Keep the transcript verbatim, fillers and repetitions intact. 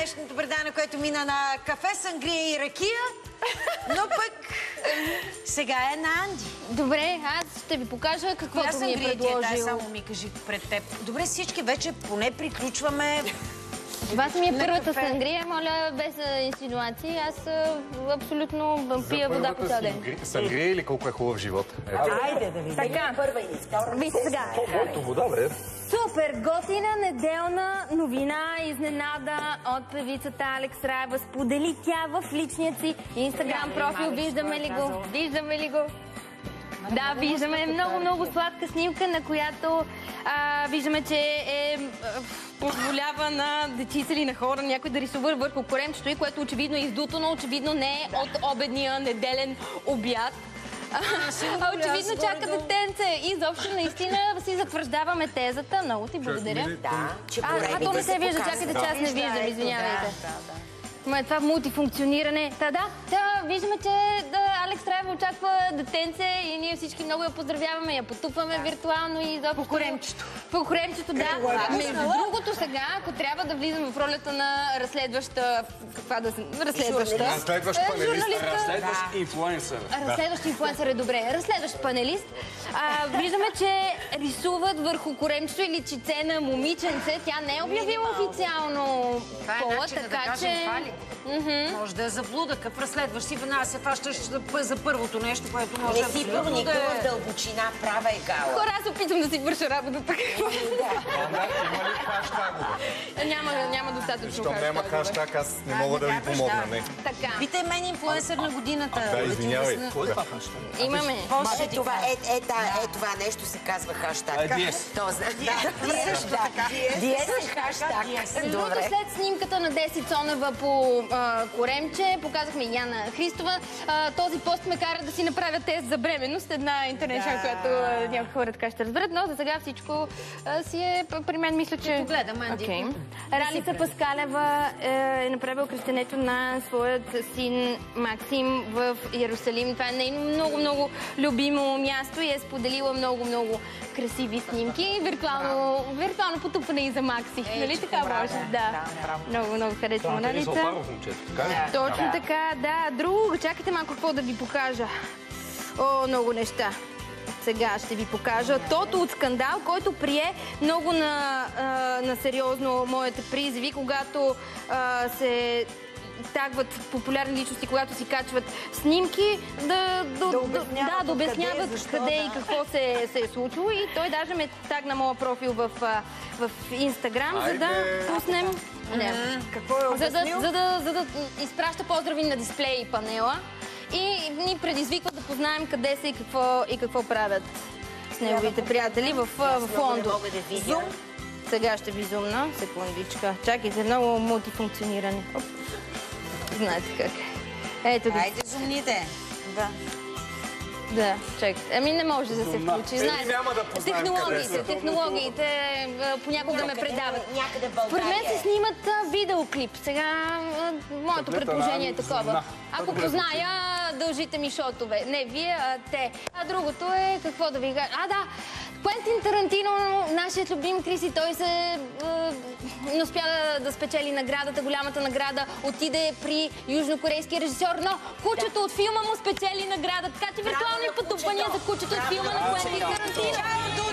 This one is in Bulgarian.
днешното предаване, което мина на кафе, сангрия и ракия, но пък сега е на Анди. Добре, аз ще ви покажа каквото ми е предложил. Само ми кажи пред теб. Добре, всички вече поне приключваме. Това ми е първата сангрия, моля, без инсинуации. Аз абсолютно пия вода по цял ден. Сангрия или колко е хубав живот? Айде да видим. Така, първа или втора. виж сега. Колкото вода, бре. Супер готина неделна новина, изненада от певицата Алекс Раева. Сподели тя в личният си инстаграм профил. Виждаме ли го? Виждаме ли го? Да, виждаме много, много сладка снимка, на която а, виждаме, че е, позволява на дечица или на хора някой да рисува върху коремчето и което очевидно е издуто, но очевидно не е от обедния неделен обяд. А очевидно чака детенце. И изобщо наистина си затвърждаваме тезата. Много ти благодаря. Да, че А, то не се вижда, чакайте, че аз не виждам, извинявайте. Ма е това мултифункциониране. Та да, та, виждаме, че да, Алекс Раева очаква детенце и ние всички много я поздравяваме, я потупваме да. Виртуално и изобщо... По коремчето. По коремчето, да. Между другото сега, ако трябва да влизам в ролята на разследваща... Каква да съм? Разследваща. Разследващ панелист. Разследващ инфлуенсър. Разследващ инфлуенсър е добре. Разследващ панелист. А, виждаме, че рисуват върху коремчето или чице на момиченце. Тя не е обявила официално пола, така че... Може да е заблуда, къв разследваш си, веднага се фащаш за първото нещо, което може да... Не си прониква в дълбочина, права е гала. Хора, аз опитвам да си върша работата. Има ли хаштагове? Няма достатъчно хаштагове. Щом няма хаштаг, аз не мога да ви помогна. Така. Питай мен инфлуенсър на годината. Да, извинявай. Имаме. Е, това, е, е, да, е, това нещо се казва хаштаг. Диес. То знае. Диес е хаштаг. Другото, след снимката на Деси Цонева по а, коремче, показахме и Яна Христова. А, този пост ме кара да си направя тест за бременност. Една интернет шоу, която някои хора така ще разберат, но за сега всичко а, си е при мен, мисля, че... Погледам, Анди. Okay. Ралица Паскалева е направила кръщенето на своят син Максим в Йерусалим. Това е нейно много, много любимо място и е споделила много, много красиви снимки. Виртуално, виртуално потупане и за Макси. Е, нали така може? Да. Много, много харесвам Ралица. Точно така, да. Друго, чакайте малко какво да ви покажа. О, много неща. Сега ще ви покажа Тото от Скандал, който прие много на, а, на сериозно моите призиви, когато а, се тагват популярни личности, когато си качват снимки, да, да, да обясняват, да, да обясняват къде, защо, къде да. И какво се, се е случило. И той даже ме тагна моя профил в, в Инстаграм, за да пуснем... Не. Какво е обяснил? За да, за, да, за да изпраща поздрави на дисплея и панела и ни предизвиква да познаем къде са и какво, и какво правят с неговите приятели в, в Лондон. Зум? Сега ще ви зумна. Секундичка. Чакайте, много мултифункциониране. Оп. Знаете как. Ето го. Айде, зумните. Да. Да, чакайте. Ами не може да се включи. Знаете, няма да познаем технологиите, технологиите понякога ме предават. Някъде в Според мен България. се снимат а, видеоклип. Сега а, моето предположение е такова. Ако позная, дължите ми шотове. Не вие, а те. А другото е, какво да ви кажа? А, да! Квентин Тарантино, нашият любим Криси, той се е, не успя да, да спечели наградата, голямата награда, отиде при южнокорейския режисьор, но кучето от филма му спечели награда. Така че виртуални потупвания за кучето от филма на Квентин Тарантино.